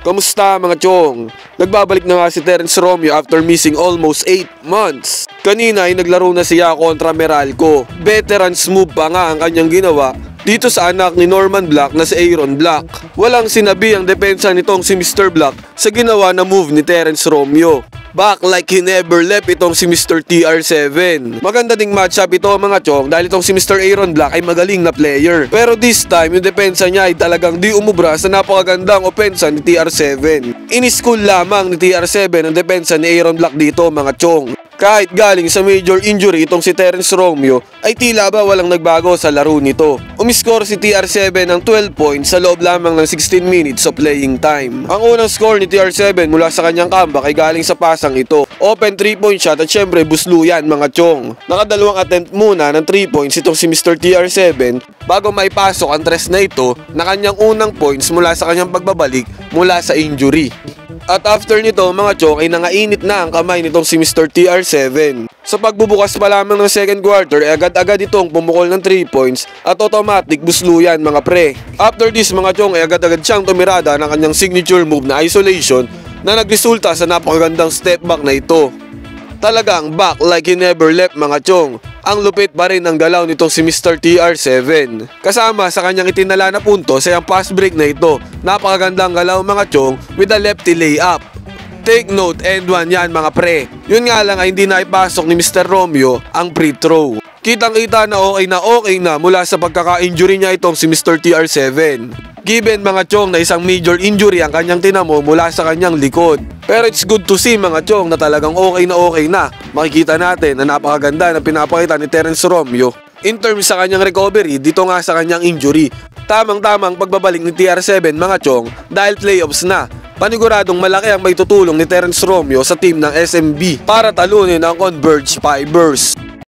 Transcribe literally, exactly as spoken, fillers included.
Kamusta mga chong? Nagbabalik na nga si Terence Romeo after missing almost eight months. Kanina ay naglaro na siya kontra Meralco. Veteran's move pa nga ang kanyang ginawa dito sa anak ni Norman Black na si Aaron Black. Walang sinabi ang depensa nitong si Mister Black sa ginawa na move ni Terence Romeo. Back like he never left itong si Mister T R seven. Maganda ding matchup ito mga chong dahil itong si Mister Aaron Black ay magaling na player. Pero this time yung depensa niya ay talagang di umubra sa napakagandang opensa ni T R seven. In-school lamang ni T R seven ang depensa ni Aaron Black dito mga chong. Kahit galing sa major injury itong si Terence Romeo ay tila ba walang nagbago sa laro nito. Umiscore si T R seven ng twelve points sa loob lamang ng sixteen minutes of playing time. Ang unang score ni T R seven mula sa kanyang comeback ay galing sa pasang ito. Open three point shot at syempre buslo yan mga chong. Nakadalawang attempt muna ng three points itong si Mister T R seven bago maipasok ang tres na ito na kanyang unang points mula sa kanyang pagbabalik mula sa injury. At after nito mga chong ay nangainit na ang kamay nitong si Mister T R seven. Sa pagbubukas pa lamang ng second quarter ay agad-agad itong pumukol ng three points at automatic buslo yan mga pre. After this mga chong ay agad-agad siyang tumirada ng kanyang signature move na isolation na nagresulta sa napakagandang step back na ito. Talagang back like he never left mga chong. Ang lupit pa rin ang galaw nitong si Mister T R seven. Kasama sa kanyang itinala na punto sa yung pass break na ito. Napakagandang galaw mga chong with a lefty layup. Take note, end one yan mga pre. Yun nga lang ay hindi na ipasok ni Mister Romeo ang free throw. Kitang kita na okay na okay na mula sa pagkaka-injury niya itong si Mister T R seven. Given mga chong na isang major injury ang kanyang tinamo mula sa kanyang likod. Pero it's good to see mga chong na talagang okay na okay na. Makikita natin na napakaganda na pinapakita ni Terence Romeo in terms sa kanyang recovery dito nga sa kanyang injury. Tamang-tamang pagbabalik ni T R seven mga chong dahil playoffs na. Paniguradong malaki ang may tutulong ni Terence Romeo sa team ng S M B para talunin ang Converge Fibers.